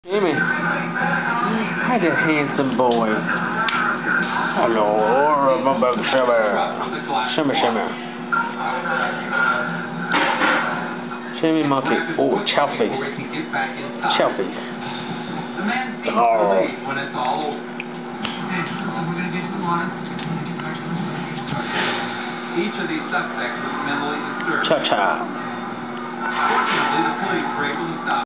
Jimmy, hi there, handsome boy. Hello, shimmer, shimmer. Jimmy monkey. Oh, chow face. Chow face. Oh. Each of these suspects was mentally disturbed. Cha-cha. Fortunately, the police were able to stop.